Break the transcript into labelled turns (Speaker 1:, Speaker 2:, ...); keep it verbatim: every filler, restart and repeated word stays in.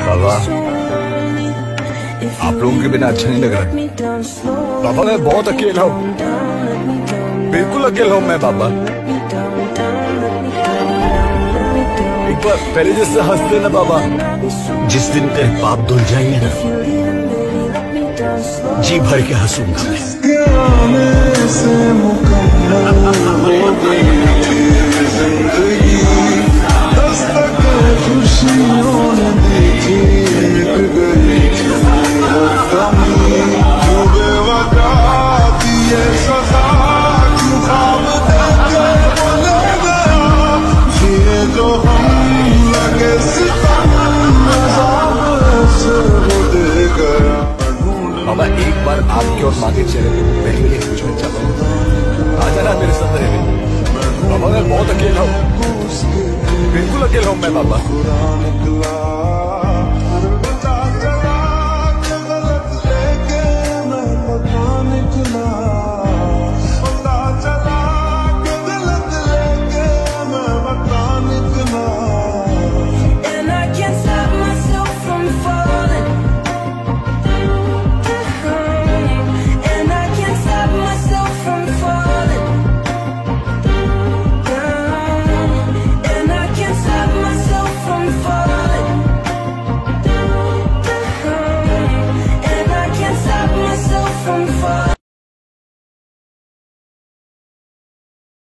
Speaker 1: बाबा, आप लोगों के बिना अच्छा नहीं लग रहा। बाबा मैं बहुत अकेला हूँ, बिल्कुल अकेला हूँ मैं बाबा। एक बार पहले जैसे हंस देना बाबा।
Speaker 2: जिस दिन तेरे पाप धुल जाएंगे ना, जी भर के हंसूंगा
Speaker 1: बाबा एक बार आपके और माँ के चेहरे पे पहली बार कुछ अच्छा आ जाना मेरे साथ रहने। बाबा मैं बहुत अकेला हूँ, बिल्कुल अकेला हूँ मैं बाबा।